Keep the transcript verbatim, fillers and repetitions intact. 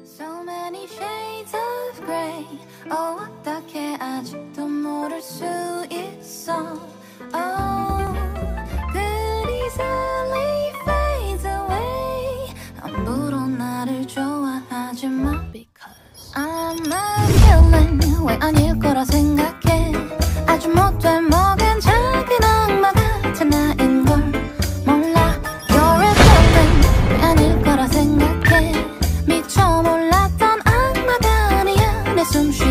So many shades of grey. Oh, 어떻게 아직도 모를 수 있어. Oh, good easily fades away. 함부로 나를 좋아하지 마. Because I'm a villain. 왜 아닐 거라 생각해. 아주 못돼 먹은 작은 악마 같은 나인걸 몰라. You're a villain. 왜 아닐 거라 생각해. 미처 몰랐던 악마가 아니야. 내 숨쉬